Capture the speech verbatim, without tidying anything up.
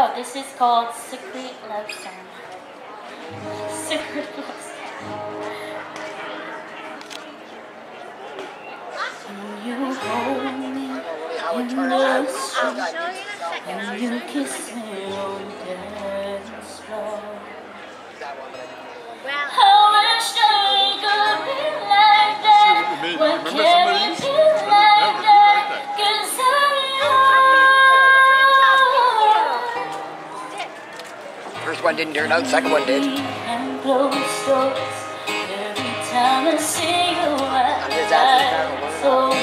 out. This is called Secret Love Song. Secret Love Song. Will you hold me in the street? And you kiss me on the dance floor? I wish I could be like that. Why can't it be like that? 'Cause I First one didn't turn out, second one did. And close doors every time I see you. I so